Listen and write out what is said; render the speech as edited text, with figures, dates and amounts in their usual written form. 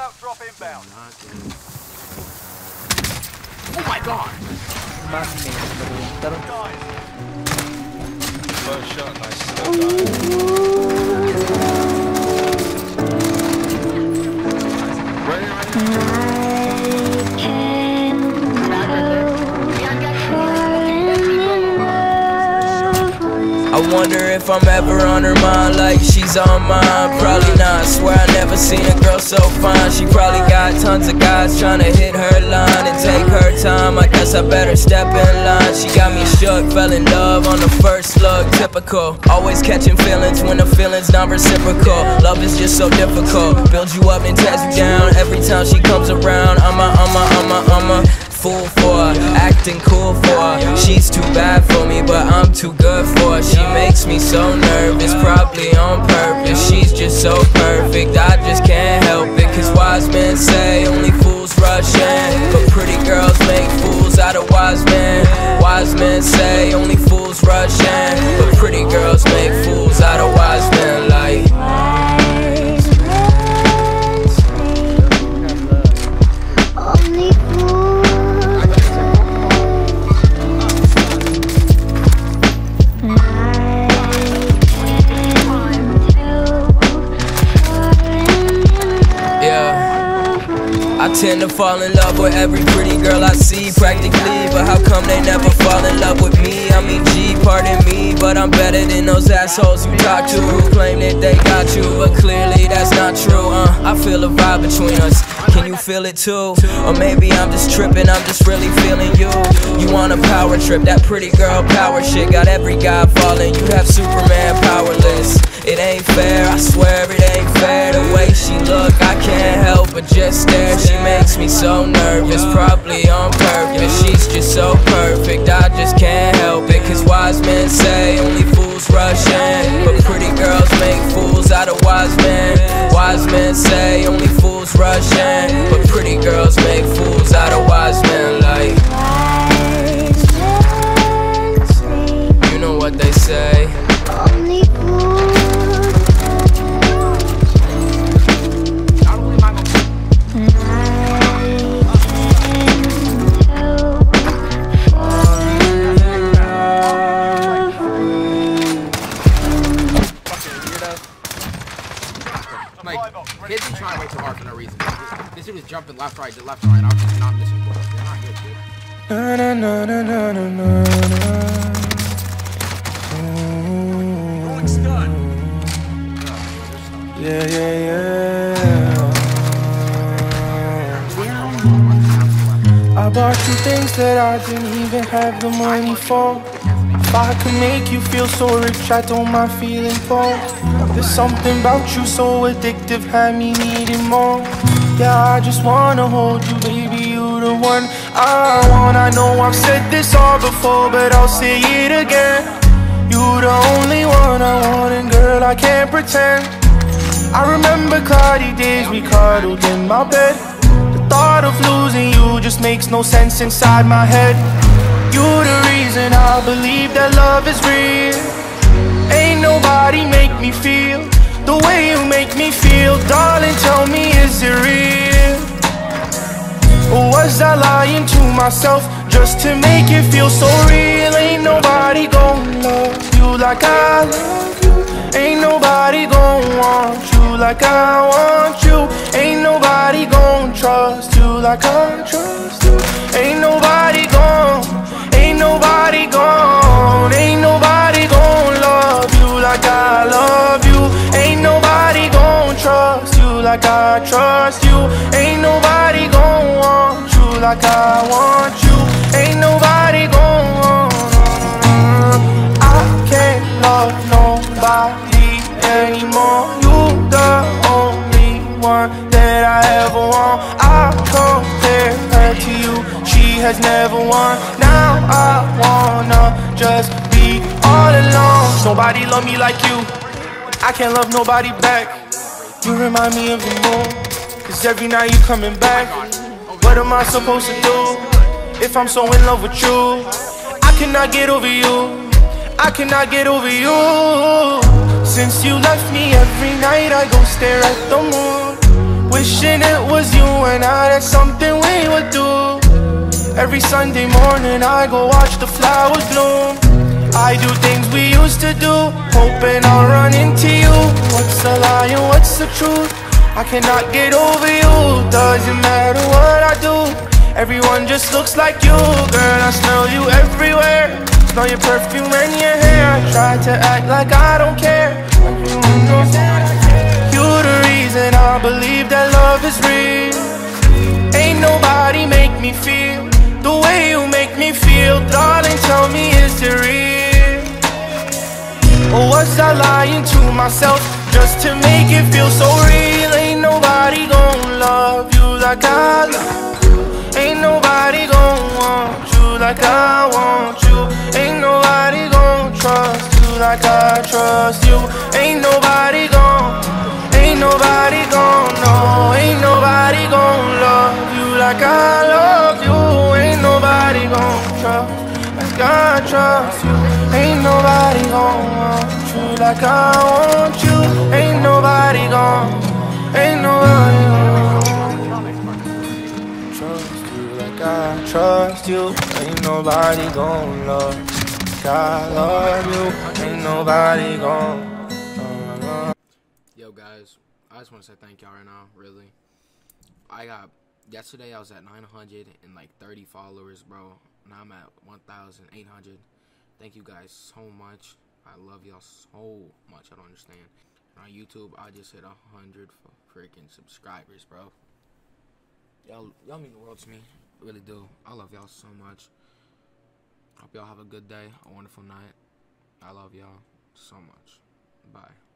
Loadout drop inbound. Oh my god! First shot, nice. Still I wonder if I'm ever on her mind like she's on mine. Probably not, I swear I never seen a girl so fine. She probably got tons of guys trying to hit her line and take her time. I guess I better step in line. She got me shook, fell in love on the first look. Typical, always catching feelings when the feeling's not reciprocal. Love is just so difficult, builds you up and tears you down. Every time she comes around, I'm a fool for her, acting cool for her. She's too bad for me, but I'm too good for her. She makes me so nervous, probably on purpose. She's just so perfect, I just can't help it. Cause wise men say only fools rush in, but pretty girls make fools out of wise men. Wise men say only fools rush in, but pretty girls make fools out of wise men. Like I tend to fall in love with every pretty girl I see practically, but how come they never fall in love with me? I mean, gee, pardon me, but I'm better than those assholes you talk to who claim that they got you, but clearly that's not true. I feel a vibe between us, can you feel it too? Or maybe I'm just tripping, I'm just really feeling you. You want a power trip, that pretty girl power shit got every guy falling. You have Superman powerless. It ain't fair, I swear it ain't fair. The way she look, I can't help but just stare. She makes me so nervous, probably on purpose. She's just so perfect, I just can't help it. Cause wise men say only fools rush in, but pretty girls make fools out of wise men. Wise men say only fools rush in, but pretty girls make fools out of wise men. Like, you know what they say. Like, kids be trying way too hard for no reason. This dude was jumping left, right, and I was just not missing balls. They're not good, dude. Na na na na na na na. Rolling stun. Yeah, yeah, yeah. I bought you things that I didn't even have the money for. If I could make you feel so rich, I don't mind feeling poor. There's something about you so addictive, had me needing more. Yeah, I just wanna hold you, baby, you the one I want. I know I've said this all before, but I'll say it again. You the only one I want, and girl, I can't pretend. I remember cloudy days we cuddled in my bed. The thought of losing you just makes no sense inside my head. You the reason I believe that love is real. Ain't nobody make me feel the way you make me feel. Darling, tell me, is it real? Or was I lying to myself just to make it feel so real? Ain't nobody gon' love you like I love you. Ain't nobody gon' want you like I want you. Ain't nobody gon' trust you like I trust you. Ain't nobody gon', ain't nobody gon', ain't nobody gon' love you like I love you. Ain't nobody gon' trust you like I trust you. Ain't nobody gon' want you like I want you. Ain't nobody gon' want. I can't love nobody anymore. You the only one that I ever want. I compare her to you, she has never won. Now I wanna just be all alone. Nobody love me like you, I can't love nobody back. You remind me of the moon, cause every night you coming back. What am I supposed to do if I'm so in love with you? I cannot get over you, I cannot get over you. Since you left me, every night I go stare at the moon, wishing it was you and I, that's something we would do. Every Sunday morning I go watch the flowers bloom. I do things we used to do, hoping I'll run into you. What's the lie and what's the truth? I cannot get over you. Doesn't matter what I do, everyone just looks like you. Girl, I smell you everywhere, smell your perfume and your hair. I try to act like I don't care, everyone knows that I care. You're the reason I believe that love is real. Ain't nobody make me feel the way you make me feel. Darling, tell me, is it real? Or was I lying to myself just to make it feel so real? Ain't nobody gon' love you like I love you. Ain't nobody gon' want you like I want you. Ain't nobody gon' trust you like I trust you. Ain't nobody gon' know. Ain't nobody gon' love you like I love you. Ain't nobody gon' trust like I trust you. Ain't nobody gon' want you like I want you. Ain't nobody gon' trust you like I trust you. Ain't nobody gon' love like I love you. Ain't nobody gon' Yo guys, I just want to say thank y'all right now, really. Yesterday I was at 930 followers, bro. Now I'm at 1,800. Thank you guys so much. I love y'all so much. I don't understand. And on YouTube, I just hit 100 freaking subscribers, bro. Y'all mean the world to me. Really do. I love y'all so much. Hope y'all have a good day, a wonderful night. I love y'all so much. Bye.